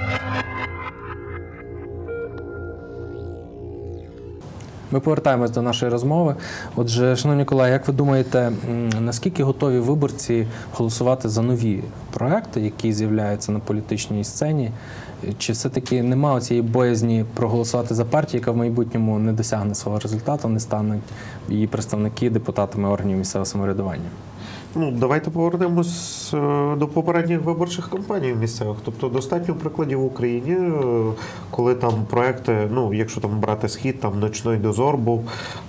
Ми повертаємось до нашої розмови. Отже, шановні колеги, як ви думаєте, наскільки готові виборці голосувати за нові проекти, які з'являються на політичній сцені? Чи все-таки немає цієї боязні проголосувати за партію, яка в майбутньому не досягне свого результату, не стануть її представники депутатами органів місцевого самоврядування? Ну, давайте повернемось до попередніх виборчих кампаній місцевих. Тобто достатньо прикладів в Україні, коли там проекти, ну, якщо там брати Схід, там «Ночний дозор» був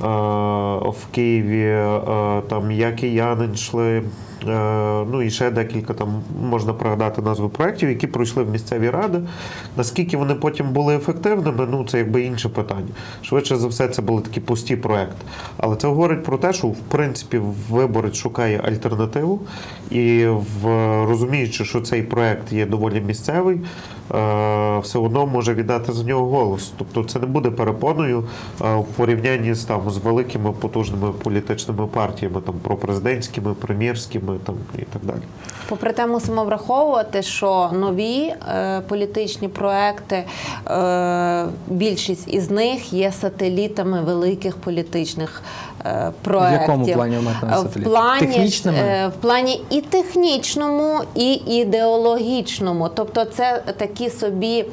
в Києві, там «Я киянин» йшли, ну і ще декілька там можна пригадати назви проєктів, які пройшли в місцеві ради. Наскільки вони потім були ефективними, ну це якби інше питання. Швидше за все, це були такі пусті проєкти. Але це говорить про те, що в принципі виборець шукає альтернативу і розуміючи, що цей проєкт є доволі місцевий, все одно може віддати за нього голос. Тобто це не буде перепоною в порівнянні з великими потужними політичними партіями, там пропрезидентськими, прем'єрськими там, і так далі. Попри те, мусимо враховувати, що нові політичні проекти, більшість із них є сателітами великих політичних проєктів. В якому плані ви маєте на сателіт? В плані і технічному, і ідеологічному. Тобто це такі собі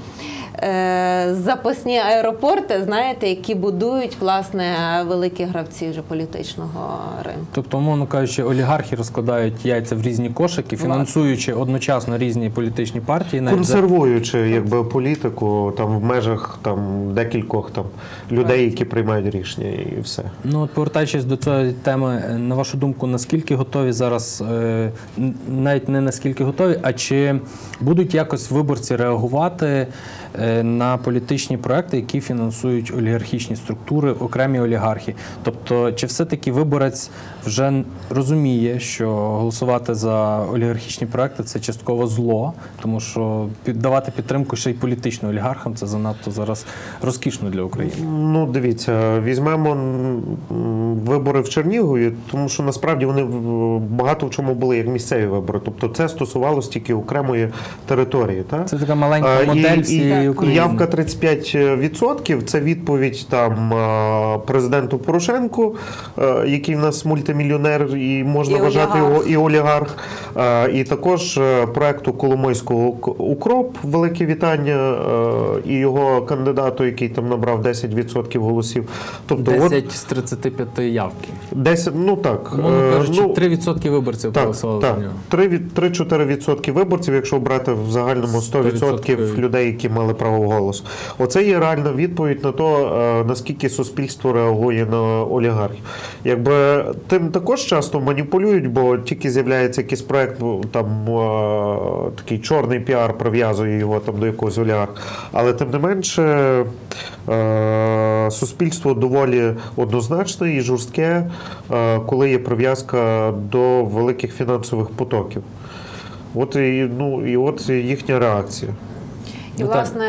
запасні аеропорти, знаєте, які будують, власне, великі гравці вже політичного ринку. Тобто, умовно кажучи, олігархи розкладають яйця в різні кошики, фінансуючи одночасно різні політичні партії. Консервуючи якби політику там в межах там декількох там людей, які приймають рішення, і все. Ну, от повертаючись до цієї теми, на вашу думку, наскільки готові зараз, навіть не наскільки готові, а чи будуть якось виборці реагувати на політичні проекти, які фінансують олігархічні структури, окремі олігархи? Тобто, чи все-таки виборець вже розуміє, що голосувати за олігархічні проекти – це частково зло, тому що давати підтримку ще й політичним олігархам – це занадто зараз розкішно для України? Ну, дивіться, візьмемо вибори в Чернігові, тому що насправді вони багато в чому були як місцеві вибори. Тобто це стосувалося тільки окремої території. Так? Це така маленька модель всієї України. Явка 35% – це відповідь там президенту Порошенку, який в нас мультимільйонер і можна вважати його і олігарх. І також проекту Коломойського «Укроп», велике вітання, і його кандидату, який там набрав 10% голосів. Тобто 10 з 35 явки. 10, ну так. Мовно кажучи, 3% виборців проголосували за нього. 3-4% виборців, якщо брати в загальному 100% людей, які мали право голосу. Оце є реальна відповідь на те, наскільки суспільство реагує на олігархів. Якби тим також часто маніпулюють, бо тільки з'являється якийсь проект, там такий чорний піар прив'язує його там до якогось олігарха. Але тим не менше суспільство доволі однозначне і жорстке, коли є прив'язка до великих фінансових потоків. От от їхня реакція. І, власне,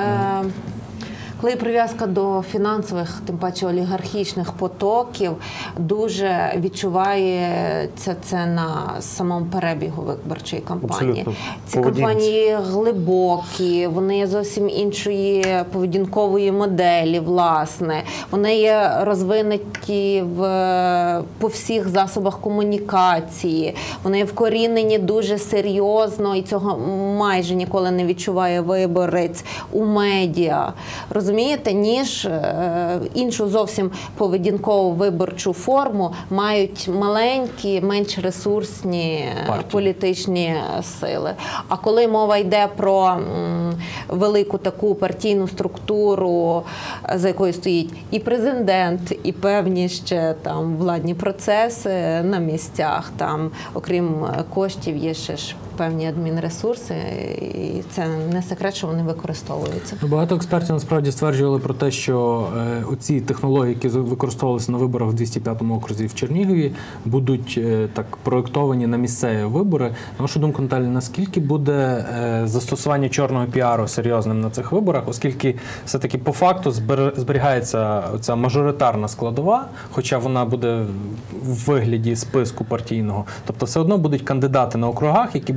коли прив'язка до фінансових, тим паче олігархічних потоків, дуже відчувається це на самому перебігу виборчої кампанії. Абсолютно. Ці кампанії глибокі, вони є зовсім іншої поведінкової моделі, власне. Вони є розвинуті по всіх засобах комунікації, вони є вкорінені дуже серйозно, і цього майже ніколи не відчуває виборець у медіа. Розумієте, ніж іншу зовсім поведінкову виборчу форму мають маленькі, менш ресурсні політичні сили. А коли мова йде про велику таку партійну структуру, за якою стоїть і президент, і певні ще там владні процеси на місцях, там, окрім коштів, є ще ж певні адмінресурси, і це не секрет, що вони використовуються. Багато експертів насправді стверджували про те, що оці технології, які використовувалися на виборах в 205-му окрузі в Чернігові, будуть так проєктовані на місцеві вибори. На вашу думку, Наталя, наскільки буде застосування чорного піару серйозним на цих виборах, оскільки все-таки по факту зберігається ця мажоритарна складова, хоча вона буде в вигляді списку партійного. Тобто все одно будуть кандидати на округах, які будуть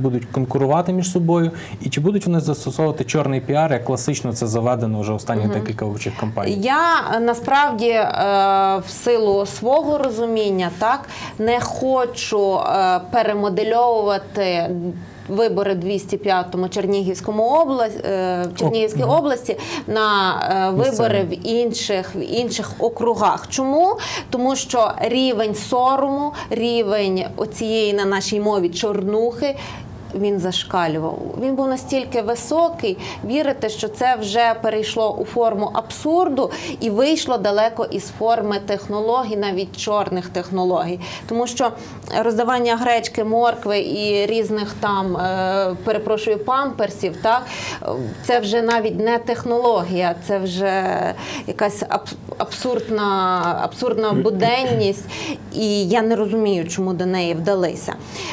будуть конкурувати між собою, і чи будуть вони застосовувати чорний піар, як класично це заведено вже останні декілька виборчих кампаній? Я насправді в силу свого розуміння не хочу перемодельовувати вибори в 205-му Чернігівській області на вибори в інших округах. Чому? Тому що рівень сорому, рівень оцієї на нашій мові чорнухи, він зашкалював. Він був настільки високий, вірите, що це вже перейшло у форму абсурду і вийшло далеко із форми технологій, навіть чорних технологій. Тому що роздавання гречки, моркви і різних там, памперсів, це вже навіть не технологія, це вже якась абсурдна буденність, і я не розумію, чому до неї вдалися.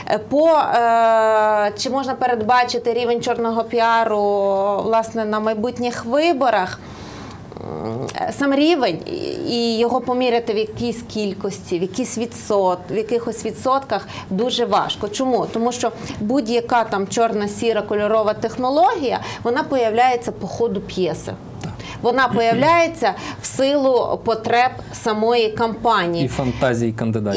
Чи можна передбачити рівень чорного піару, власне, на майбутніх виборах? Сам рівень і його поміряти в якійсь кількості, в якихось відсотках дуже важко. Чому? Тому що будь-яка там чорна, сіра, кольорова технологія, вона появляється по ходу п'єси. Вона появляється в силу потреб самої кампанії. І фантазії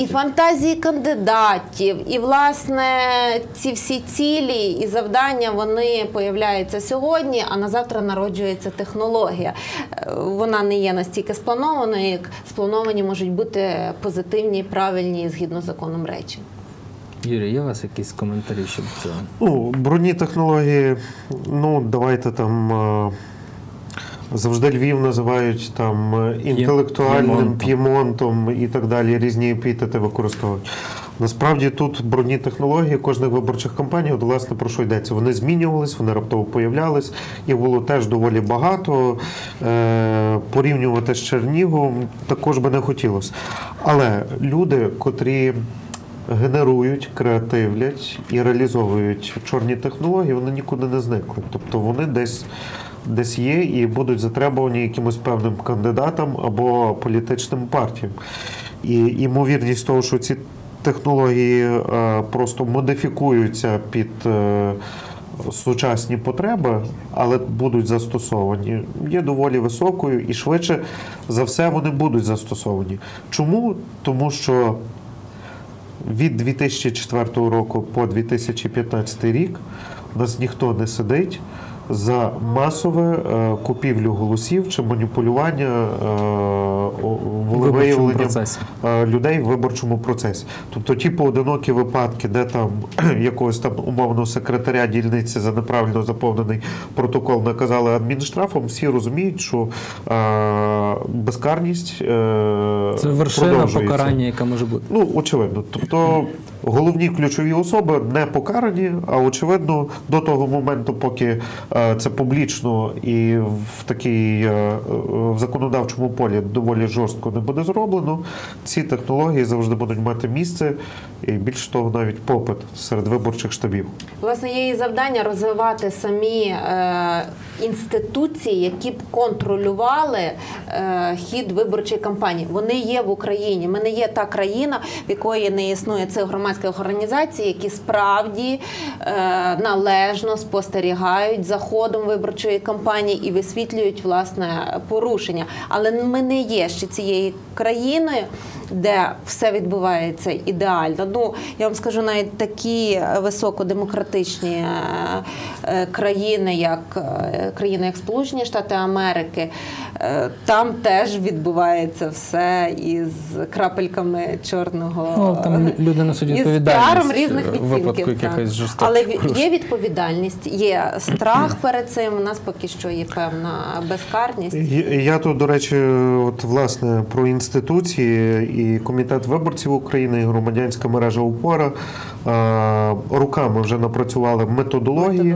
кандидатів. І, власне, ці всі цілі і завдання, вони появляються сьогодні, а на завтра народжується технологія. Вона не є настільки спланованою, як сплановані можуть бути позитивні, правильні, згідно з законом речі. Юрій, є у вас якісь коментарі щодо цього? Брудні технології, давайте там... Завжди Львів називають там інтелектуальним П'ємонтом і так далі, різні епітети використовують. Насправді тут брудні технології кожних виборчих кампаній, власне, про що йдеться. Вони змінювались, вони раптово появлялись, їх було теж доволі багато. Порівнювати з Черніговом також би не хотілося. Але люди, котрі генерують, креативлять і реалізовують чорні технології, вони нікуди не зникли. Тобто вони десь є і будуть затребувані якимось певним кандидатам або політичним партіям. І ймовірність того, що ці технології просто модифікуються під сучасні потреби, але будуть застосовані, є доволі високою і швидше за все вони будуть застосовані. Чому? Тому що від 2004 року по 2015 рік у нас ніхто не сидить за масове купівлю голосів чи маніпулювання волевиявленням людей в виборчому процесі. Тобто ті поодинокі випадки, де там якогось там умовного секретаря дільниці за неправильно заповнений протокол наказали адмінштрафом, всі розуміють, що безкарність це вершина покарання, яка може бути. Очевидно. Тобто головні ключові особи не покарані, а очевидно до того моменту, поки це публічно і в законодавчому полі доволі жорстко не буде зроблено, ці технології завжди будуть мати місце і, більше того, навіть попит серед виборчих штабів. Власне, є і завдання розвивати самі інституції, які б контролювали хід виборчої кампанії. Вони є в Україні. Ми не є та країна, в якої не існує цих громадських організацій, які справді належно спостерігають за ходом виборчої кампанії і висвітлюють, власне, порушення. Але ми не є ще цією країною, де все відбувається ідеально. Я вам скажу, навіть такі високодемократичні країни, як Сполучені Штати Америки, там теж відбувається все із крапельками чорного. Там люди несуть відповідальність різних в випадку якихось жорстоких. Але є відповідальність, є страх перед цим, у нас поки що є певна безкарність. Я тут, до речі, власне, про інституції і Комітет виборців України, і громадянська мережа «Опора» руками вже напрацювали методології.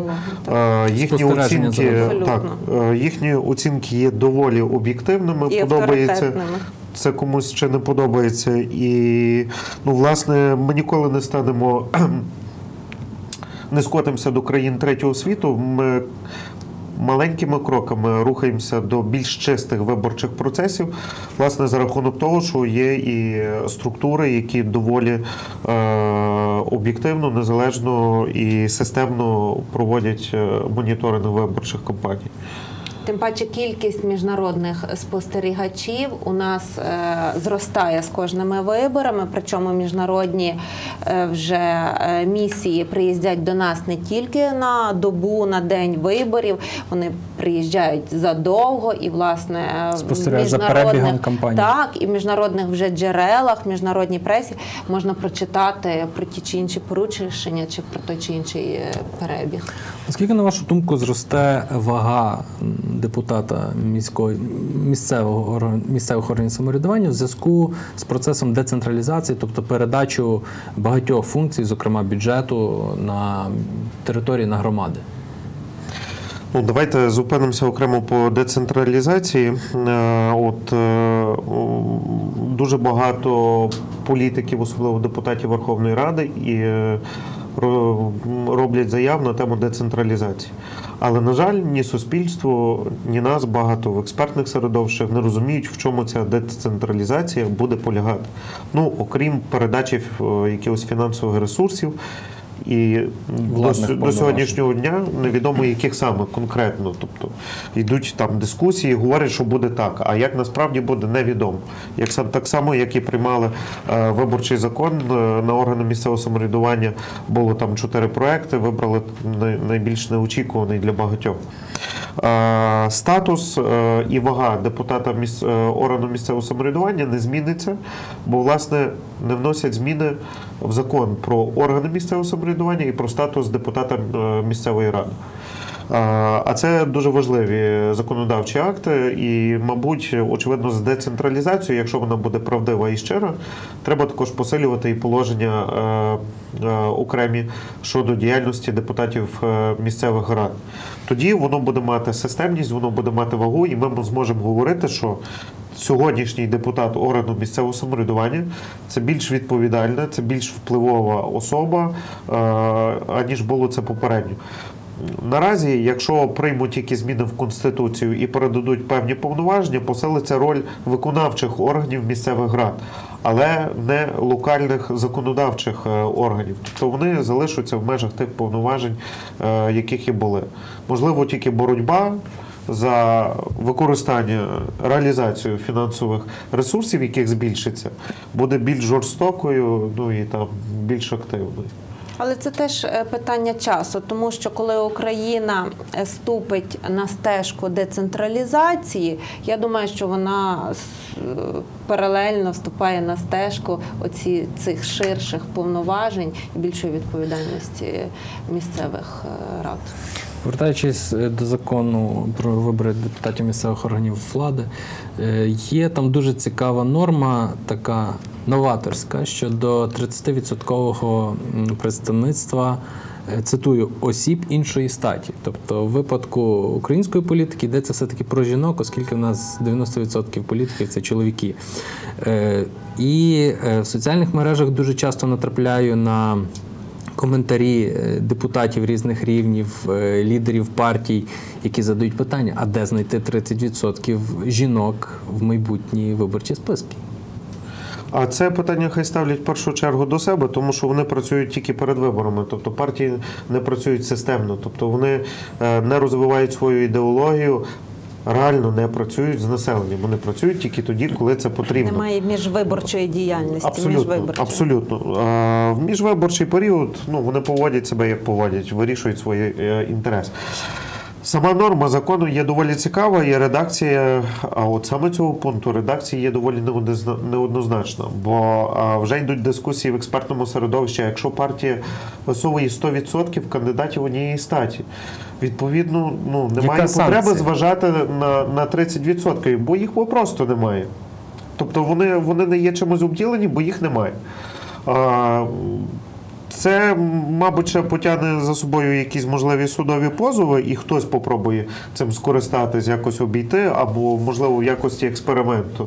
Їхні оцінки є доволі об'єктивними, подобається. Це комусь ще не подобається. І, власне, ми ніколи не станемо, не скотимося до країн третього світу. маленькими кроками рухаємося до більш чистих виборчих процесів, власне, за рахунок того, що є і структури, які доволі об'єктивно, незалежно і системно проводять моніторинг виборчих кампаній. Тим паче кількість міжнародних спостерігачів у нас зростає з кожними виборами, причому міжнародні вже місії приїздять до нас не тільки на добу, на день виборів, вони приїжджають задовго і, власне, спостерігають за перебігом кампанії. Так, і в міжнародних вже джерелах, в міжнародній пресі можна прочитати про ті чи інші порушення чи про той чи інший перебіг. Наскільки, на вашу думку, зросте вага депутата місцевих органів самоврядування в зв'язку з процесом децентралізації, тобто передачу багатьох функцій, зокрема бюджету, на території, на громади? Ну, давайте зупинимося окремо по децентралізації. Дуже багато політиків, особливо депутатів Верховної Ради, і роблять заяв на тему децентралізації. Але, на жаль, ні суспільство, ні нас багато в експертних середовищах не розуміють, в чому ця децентралізація буде полягати. Ну, окрім передачі якихось фінансових ресурсів, і до сьогоднішнього дня невідомо, яких саме конкретно. Тобто йдуть там дискусії, говорять, що буде так, а як насправді буде, невідомо. Так само, як і приймали виборчий закон на органи місцевого самоврядування, було там 4 проекти, вибрали найбільш неочікуваний для багатьох. Статус і вага депутата органу місцевого самоврядування не зміниться, бо, власне, не вносять зміни в закон про органи місцевого самоврядування і про статус депутата місцевої ради. А це дуже важливі законодавчі акти і, мабуть, очевидно, з децентралізацією, якщо вона буде правдива і щира, треба також посилювати і положення окремі щодо діяльності депутатів місцевих рад. Тоді воно буде мати системність, воно буде мати вагу, і ми зможемо говорити, що сьогоднішній депутат органу місцевого самоврядування – це більш відповідальна, це більш впливова особа, аніж було це попередньо. Наразі, якщо приймуть якісь зміни в Конституцію і передадуть певні повноваження, посилиться роль виконавчих органів місцевих рад, але не локальних законодавчих органів. Тобто вони залишаться в межах тих повноважень, яких і були. Можливо, тільки боротьба за використання, реалізацію фінансових ресурсів, яких збільшиться, буде більш жорстокою, ну і там більш активною. Але це теж питання часу, тому що коли Україна ступить на стежку децентралізації, я думаю, що вона паралельно вступає на стежку цих ширших повноважень і більшої відповідальності місцевих рад. Повертаючись до закону про вибори депутатів місцевих органів влади, є там дуже цікава норма, така новаторська, щодо 30% представництва, цитую, осіб іншої статі. Тобто в випадку української політики йдеться все-таки про жінок, оскільки в нас 90% політиків – це чоловіки. І в соціальних мережах дуже часто натрапляю на коментарі депутатів різних рівнів, лідерів партій, які задають питання, а де знайти 30% жінок в майбутні виборчі списки? А це питання хай ставлять в першу чергу до себе, тому що вони працюють тільки перед виборами. Тобто партії не працюють системно, тобто вони не розвивають свою ідеологію, реально не працюють з населенням. Вони працюють тільки тоді, коли це потрібно. Немає міжвиборчої діяльності. Абсолютно. В міжвиборчий період вони поводять себе, як поводять, вирішують свої інтереси. Сама норма закону є доволі цікава, є редакція, а от саме цього пункту редакції є доволі неоднозначна, бо вже йдуть дискусії в експертному середовищі, якщо партія висовує 100% кандидатів однієї статі, відповідно, немає потреби зважати на 30%, бо їх просто немає. Тобто вони не є чимось обділені, бо їх немає. Це, мабуть, ще потягне за собою якісь можливі судові позови, і хтось попробує цим скористатись, якось обійти, або, можливо, в якості експерименту.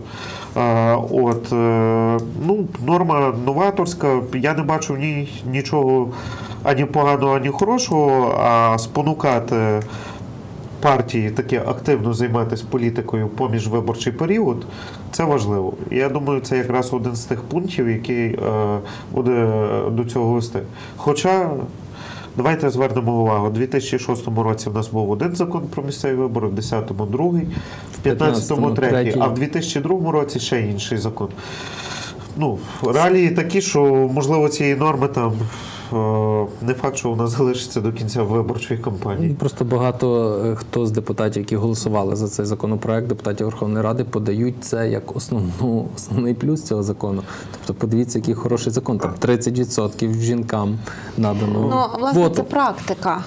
Норма новаторська, я не бачу в ній нічого ані поганого, ані хорошого, а спонукати партії таке активно займатися політикою поміж виборчий період, це важливо. Я думаю, це якраз один з тих пунктів, який буде до цього вести. Хоча, давайте звернемо увагу, у 2006 році в нас був один закон про місцеві вибори, в 2010-му другий, в 2015-му третій, а в 2002 році ще інший закон. Ну, реалії такі, що, можливо, цієї норми там не факт, що вона залишиться до кінця виборчої кампанії. Просто багато хто з депутатів, які голосували за цей законопроект, депутатів Верховної Ради, подають це як основний плюс цього закону. Тобто подивіться, який хороший закон. Там 30% жінкам надано. Ну, власне, квоту. це практика.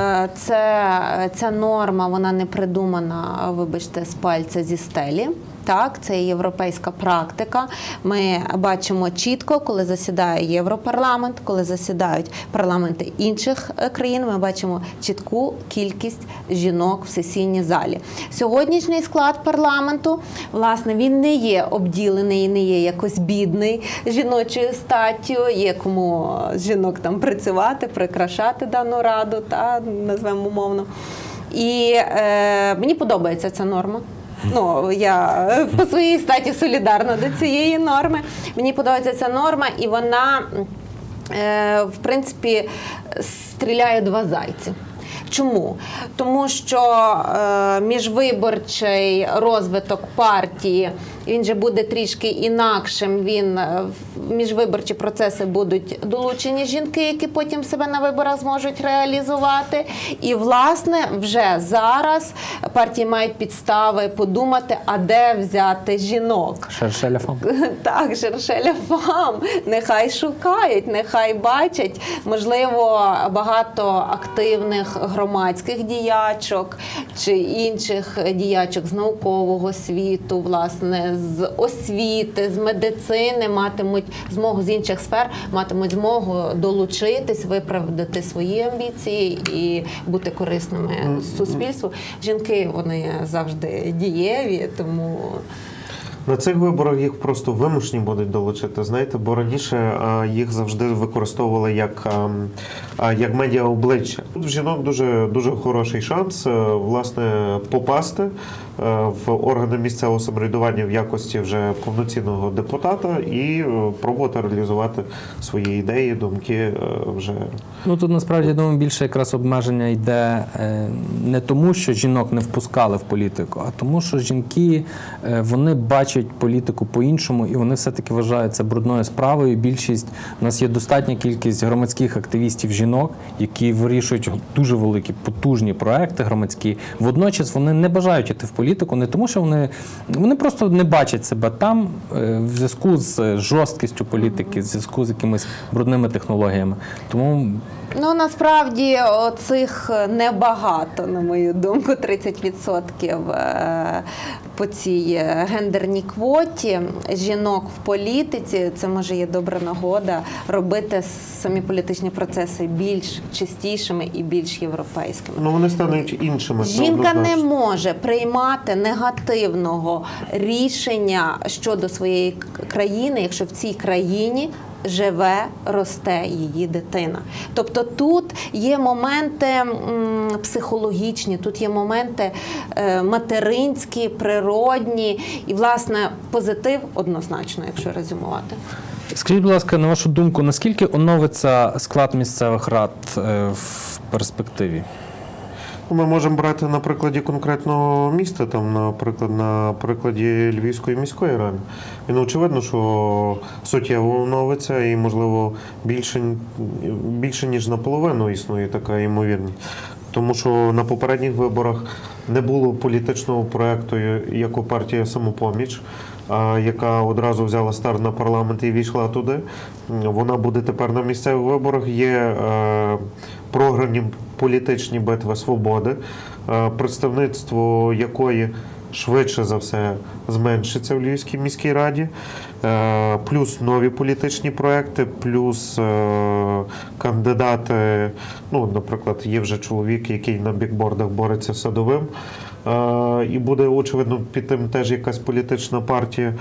Ця норма, вона не придумана, вибачте, з пальця зі стелі. Так, це європейська практика. Ми бачимо чітко, коли засідає Європарламент, коли засідають парламенти інших країн, ми бачимо чітку кількість жінок в сесійній залі. Сьогоднішній склад парламенту, власне, він не є обділений, не є якось бідний жіночою статтю, є кому жінок там працювати, прикрашати дану раду, та, назвемо умовно. І мені подобається ця норма. Ну, я по своїй статі солідарна до цієї норми. Мені подобається ця норма, і вона, в принципі, стріляє два зайці. Чому? Тому що міжвиборчий розвиток партії, він же буде трішки інакшим, в міжвиборчі процеси будуть долучені жінки, які потім себе на виборах зможуть реалізувати. І, власне, вже зараз партії мають підстави подумати, а де взяти жінок. Шершеля фам. Так, шершеля фам. Нехай шукають, нехай бачать. Можливо, багато активних громадських діячок чи інших діячок з наукового світу, власне, з освіти, з медицини матимуть змогу, з інших сфер матимуть змогу долучитись, виправдати свої амбіції і бути корисними суспільству. Жінки, вони завжди дієві, тому... На цих виборах їх просто вимушені будуть долучити, знаєте, бо раніше їх завжди використовували як медіа-обличчя. Тут в жінок дуже хороший шанс, власне, попасти в органи місцевого самоврядування в якості вже повноцінного депутата і пробувати реалізувати свої ідеї, думки вже. Ну, тут, насправді, я думаю, більше якраз обмеження йде не тому, що жінок не впускали в політику, а тому, що жінки, вони бачать політику по-іншому, і вони все-таки вважають це брудною справою. Більшість, у нас є достатня кількість громадських активістів жінок, які вирішують дуже великі, потужні проекти громадські. Водночас вони не бажають йти в політику, не тому, що вони просто не бачать себе там в зв'язку з жорсткістю політики, в зв'язку з якимись брудними технологіями. Тому Ну, насправді, оцих небагато, на мою думку, 30% по цій гендерній квоті жінок в політиці. Це, може, є добра нагода робити самі політичні процеси більш чистішими і більш європейськими. Ну, вони стануть іншими. Жінка не може приймати негативного рішення щодо своєї країни, якщо в цій країні живе, росте її дитина. Тобто тут є моменти психологічні, тут є моменти материнські, природні і, власне, позитив однозначно, якщо резюмувати. скажіть, будь ласка, на вашу думку, наскільки оновиться склад місцевих рад в перспективі? Ми можемо брати на прикладі конкретного міста, там, наприклад, на прикладі Львівської міської ради. І очевидно, що суттєво оновиться і, можливо, більше ніж наполовину існує така ймовірність. Тому що на попередніх виборах не було політичного проєкту, як у партія «Самопоміч», яка одразу взяла старт на парламент і війшла туди. Вона буде тепер на місцевих виборах. Є програмні політичні битви «Свободи», представництво якої швидше за все зменшиться в Львівській міській раді, плюс нові політичні проекти, плюс кандидати, ну, наприклад, є вже чоловік, який на бікбордах бореться з Садовим, і буде, очевидно, під тим теж якась політична партія.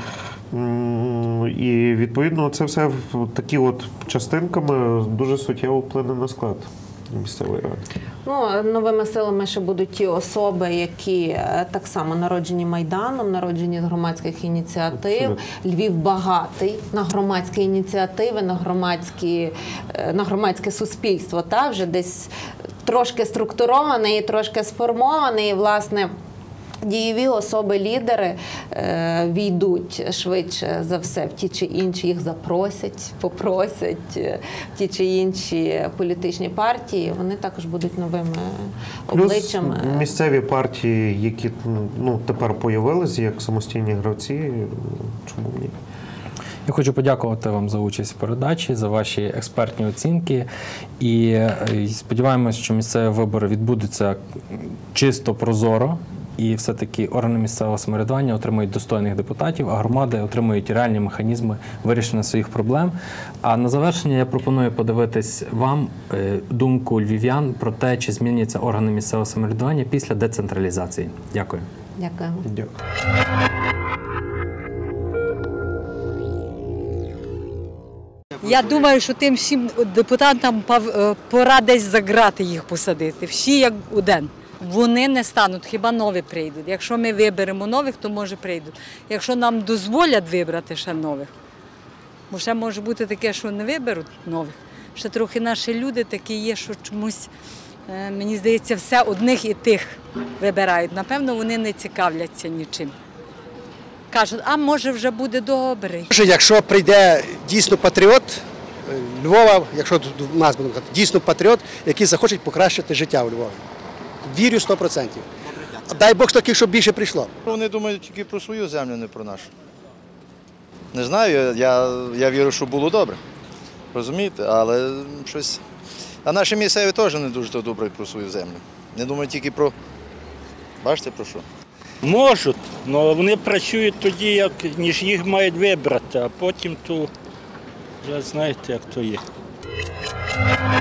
І, відповідно, це все такі от частинками дуже суттєво вплине на склад. місцевої ради? Ну, новими силами ще будуть ті особи, які так само народжені Майданом, народжені з громадських ініціатив. Абсолютно. Львів багатий на громадські ініціативи, на громадське суспільство. Та? Вже десь трошки структурований і трошки сформований. І, власне, дієві особи-лідери війдуть швидше за все в ті чи інші, їх запросять, попросять в ті чи інші політичні партії. Вони також будуть новими обличчями. Плюс місцеві партії, які тепер появилися як самостійні гравці, чому ні? Я хочу подякувати вам за участь в передачі, за ваші експертні оцінки. І сподіваємось, що місцеві вибори відбудуться чисто, прозоро. І все-таки органи місцевого самоврядування отримують достойних депутатів, а громади отримують реальні механізми вирішення своїх проблем. А на завершення я пропоную подивитись вам думку львів'ян про те, чи зміняться органи місцевого самоврядування після децентралізації. Дякую. Дякую. Дякую. Я думаю, що тим всім депутатам пора десь за грати їх посадити. Всі як один. Вони не стануть, хіба нові прийдуть. Якщо ми виберемо нових, то може прийдуть. Якщо нам дозволять вибрати ще нових, бо ще може бути таке, що не виберуть нових. Ще трохи наші люди такі є, що чомусь, мені здається, все одних і тих вибирають. Напевно, вони не цікавляться нічим. Кажуть, а може вже буде добре. Якщо прийде дійсно патріот Львова, якщо у нас будемо казати, дійсно патріот, який захоче покращити життя у Львові. Вірю 100%. Дай Бог таких, щоб більше прийшло. Вони думають тільки про свою землю, не про нашу. Не знаю, я вірю, що було добре. Розумієте? Але щось. А наші місцеві теж не дуже добре про свою землю. Не думають тільки про. Бачите про що? Можуть, але вони працюють тоді, ніж їх мають вибрати, а потім то вже знаєте, як то є.